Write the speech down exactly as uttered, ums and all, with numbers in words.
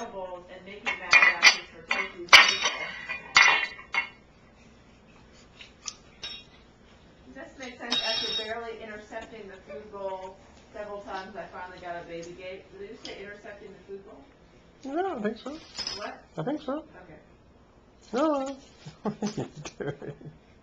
paddle bowls and making math boxes for Tofu's people. This makes sense after barely intercepting the food bowl several times. I finally got a baby gate. Did you say intercepting the food bowl? No, I think so. What? I think so. Okay. No. What are you doing?